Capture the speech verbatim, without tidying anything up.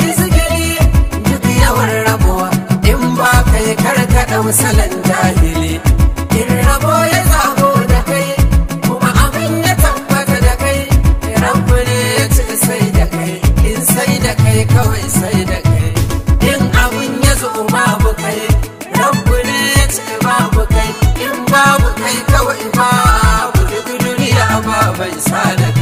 izgiri duk yawan rabuwa in ba kai karkada misalan jahili in rabo ya zabo da kai kuma abin ya tabbata da kai rabbi ne ya ci sai da kai in sai da kai kawai sai da kai in abin ya zo babu kai rabbi ne ya ci babu kai in babu kai kawai babu duk duniya ba bai sa da